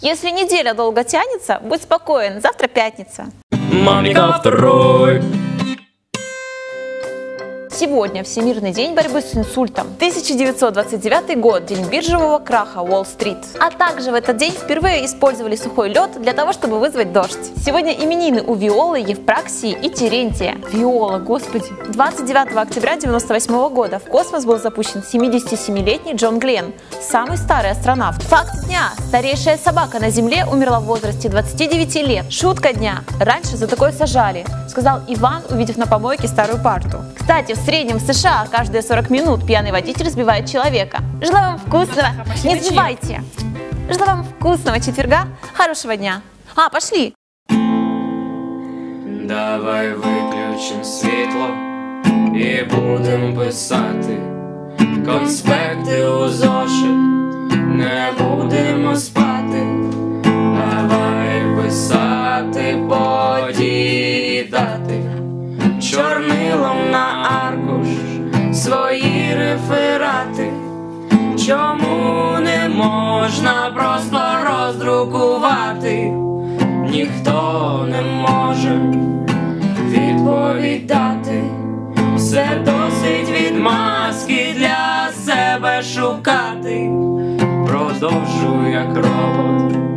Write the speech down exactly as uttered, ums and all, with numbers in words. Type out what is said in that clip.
Если неделя долго тянется, будь спокоен, завтра пятница. Мамика второй. Сегодня Всемирный день борьбы с инсультом. тысяча девятьсот двадцать девятый год – день биржевого краха Уолл-стрит. А также в этот день впервые использовали сухой лед для того, чтобы вызвать дождь. Сегодня именины у Виолы, Евпраксии и Терентия. Виола, господи! двадцать девятого октября девяносто восьмого года в космос был запущен семидесятисемилетний Джон Гленн, самый старый астронавт. Факт дня: старейшая собака на Земле умерла в возрасте двадцати девяти лет. Шутка дня: раньше за такое сажали, сказал Иван, увидев на помойке старую парту. Кстати, в среднем в США каждые сорок минут пьяный водитель сбивает человека. Желаю вам вкусного, не сбивайте. Желаю вам вкусного четверга, хорошего дня. А, пошли. Давай виключим світло і будем писати конспекти у зошит, не будемо спати. Давай писати події і дати, чорнилом на аркуш свої реферати. Чому не можна просто роздрукувати? Ніхто не може відповідати. Все досить відмазки для себе шукати. Продовжуй як робот